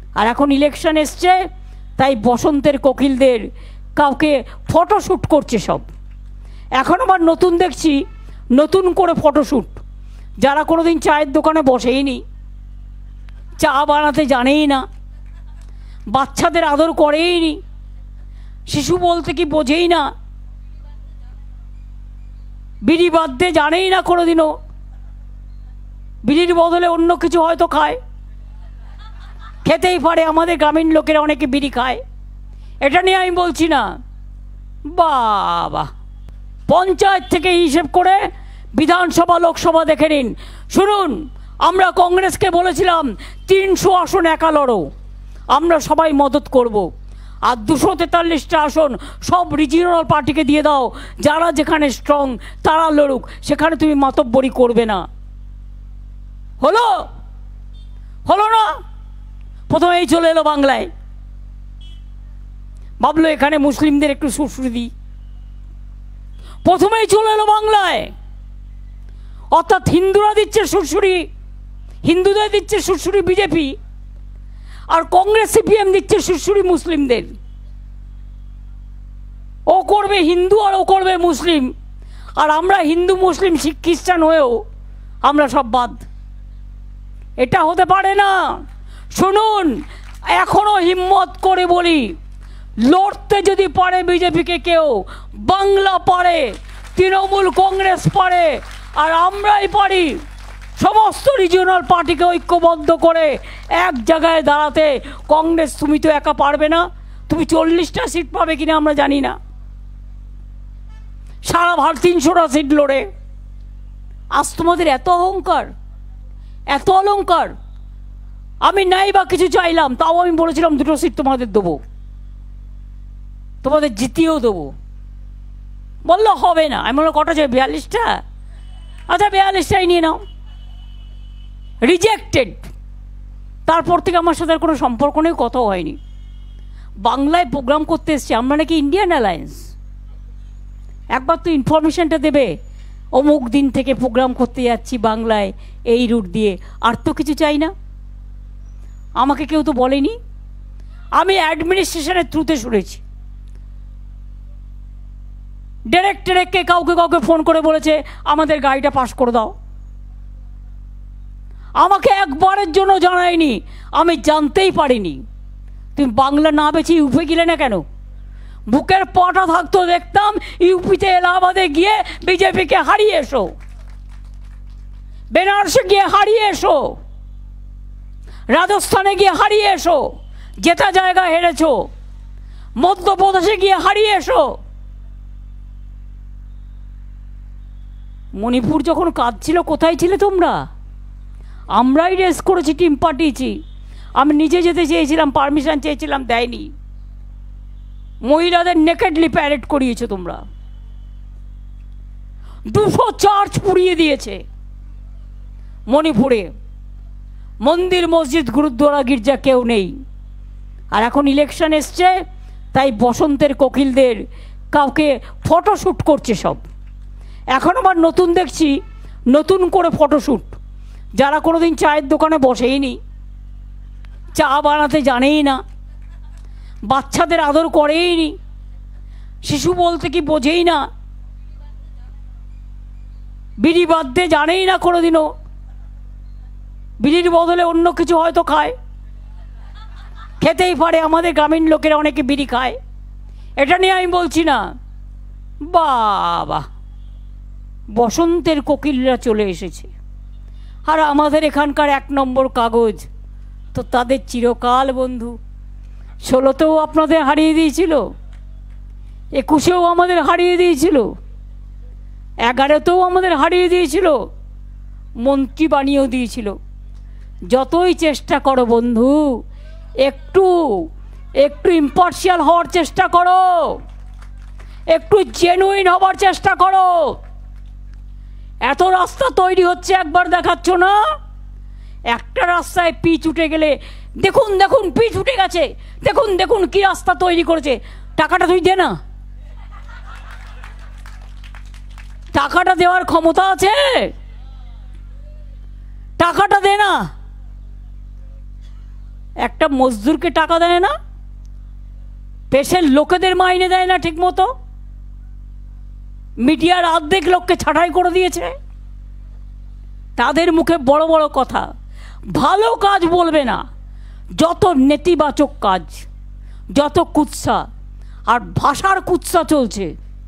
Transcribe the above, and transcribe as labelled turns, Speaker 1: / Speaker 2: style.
Speaker 1: আর এখন ইলেকশন এসছে, তাই বসন্তের কোকিলদের কাউকে ফটোশ্যুট করছে সব। এখন আবার নতুন দেখছি, নতুন করে ফটোশ্যুট। যারা কোনোদিন চায়ের দোকানে বসেইনি, চা বানাতে জানেই না, বাচ্চাদের আদর করেই নি, শিশু বলতে কি বোঝেই না, বিড়ি বাঁধতে জানেই না কোনোদিনও, বিড়ির বদলে অন্য কিছু হয়তো খায়, খেতেই পারে। আমাদের গ্রামীণ লোকেরা অনেকে বিড়ি খায়, এটা নিয়ে আমি বলছি না। বাবা, পঞ্চায়েত থেকে হিসেব করে বিধানসভা লোকসভা দেখে নিন। শুনুন, আমরা কংগ্রেসকে বলেছিলাম 300 আসন একা লড়ো, আমরা সবাই মদত করব। আর 243টা আসন সব রিজিওনাল পার্টিকে দিয়ে দাও, যারা যেখানে স্ট্রং তারা লড়ুক, সেখানে তুমি মাতব্বরি করবে না। হলো হলো না? প্রথমেই চলে এলো বাংলায়, ভাবলো এখানে মুসলিমদের একটু সুরসুরি দিই, প্রথমেই চলে এলো বাংলায়। অর্থাৎ হিন্দুরা দিচ্ছে সুরসুরি, হিন্দুদের দিচ্ছে সুরসুরি বিজেপি, আর কংগ্রেস সিপিএম দিচ্ছে সুরসুরি মুসলিমদের। ও করবে হিন্দু আর ও করবে মুসলিম, আর আমরা হিন্দু মুসলিম শিখ খ্রিস্টান হয়েও আমরা সব বাদ। এটা হতে পারে না। শুনুন, এখনো হিম্মত করে বলি, লড়তে যদি পারে বিজেপিকে কেউ, বাংলা পারে, তৃণমূল কংগ্রেস পারে, আর আমরাই পারি সমস্ত রিজিওনাল পার্টিকে ঐক্যবদ্ধ করে এক জায়গায় দাঁড়াতে। কংগ্রেস তুমি তো একা পারবে না, তুমি 40টা সিট পাবে কিনা আমরা জানি না, সারা ভারত 300টা সিট লড়ে। আজ তোমাদের এত অহংকার, এত অলংকার। আমি নাই বা কিছু চাইলাম, তাও আমি বলেছিলাম 2টো সিট তোমাদের দেবো, তোমাদের জিতিয়েও দেবো। বললো হবে না। আমি বললাম কটা চাই? 42টা। আচ্ছা 42টাই নিয়ে নাও। রিজেক্টেড। তারপর থেকে আমার সাথে আর কোনো সম্পর্ক নেই, কথাও হয়নি। বাংলায় প্রোগ্রাম করতে এসছি, আমরা নাকি ইন্ডিয়ান অ্যালায়েন্স। একবার তো ইনফরমেশনটা দেবে, অমুক দিন থেকে প্রোগ্রাম করতে যাচ্ছি বাংলায় এই রুট দিয়ে, আর তো কিছু চাই না। আমাকে কেউ তো বলেনি, আমি অ্যাডমিনিস্ট্রেশনের থ্রুতে শুনেছি। ডিরেক্টরকে কাউকে কাউকে ফোন করে বলেছে আমাদের গাড়িটা পাস করে দাও। আমাকে একবারের জন্য জানায়নি, আমি জানতেই পারিনি। তুমি বাংলা না বেছে ইউপি গেলে না কেন? বুকের পাটা থাকতো দেখতাম ইউপিতে এলাহাবাদে গিয়ে বিজেপিকে হারিয়ে এসো, বেনারসে গিয়ে হারিয়ে এসো, রাজস্থানে গিয়ে হারিয়ে এসো, যেটা জায়গা হেরেছো, মধ্যপ্রদেশে গিয়ে হারিয়ে এসো। মণিপুর যখন কাঁদছিল কোথায় ছিলে তোমরা? আমরাই রেস করেছি, টিম পাঠিয়েছি। আমি নিজে যেতে চেয়েছিলাম, পারমিশন চেয়েছিলাম, দেয়নি। মহিলাদের নেকেডলি প্যারেড করিয়েছো তোমরা। 200 চার্চ পুড়িয়ে দিয়েছে মণিপুরে, মন্দির মসজিদ গুরুদ্বারা গির্জা কেউ নেই। আর এখন ইলেকশন এসছে, তাই বসন্তের কোকিলদের কাউকে ফটোশ্যুট করছে সব। এখন আবার নতুন দেখছি, নতুন করে ফটোশ্যুট। যারা কোনোদিন চায়ের দোকানে বসেইনি, চা বানাতে জানেই না, বাচ্চাদের আদর করেই নি, শিশু বলতে কি বোঝেই না, বিড়ি বাঁধতে জানেই না কোনোদিনও, বিড়ির বদলে অন্য কিছু হয়তো খায়, খেতেই পারে। আমাদের গ্রামীণ লোকেরা অনেকে বিড়ি খায়, এটা নিয়ে আমি বলছি না। বাবা, বসন্তের কোকিলরা চলে এসেছে। আর আমাদের এখানকার 1 নম্বর কাগজ তো তাদের চিরকাল বন্ধু। 16তেও আপনাদের হারিয়ে দিয়েছিল, 21এও আমাদের হারিয়ে দিয়েছিল, 11তেও আমাদের হারিয়ে দিয়েছিল, মন্ত্রী বানিয়েও দিয়েছিল। যতই চেষ্টা করো বন্ধু, একটু একটু ইম্পার্শিয়াল হওয়ার চেষ্টা করো, একটু জেনুইন হবার চেষ্টা করো। এত রাস্তা তৈরি হচ্ছে, একবার দেখাচ্ছ না? একটা রাস্তায় পিচ উঠে গেলে দেখুন দেখুন পিচ উঠে গেছে, দেখুন দেখুন কি রাস্তা তৈরি করেছে। টাকাটা তুই দে না, টাকাটা দেওয়ার ক্ষমতা আছে, টাকাটা দে না। একটা মজদুরকে টাকা দেয় না, পেশের লোকেদের মাইনে দেয় না ঠিক মতো, মিডিয়ার অর্ধেক লোককে ছাঁটাই করে দিয়েছে। তাদের মুখে বড় বড় কথা, ভালো কাজ বলবে না, যত নেতিবাচক কাজ, যত কুৎসা, আর ভাষার কুৎসা চলছে।